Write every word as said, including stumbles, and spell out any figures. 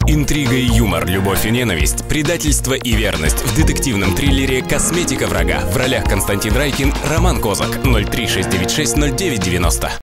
Интрига и юмор, любовь и ненависть, предательство и верность в детективном триллере «Косметика врага». В ролях Константин Райкин, Роман Козак. ноль три шесть девять шесть ноль девять девяносто.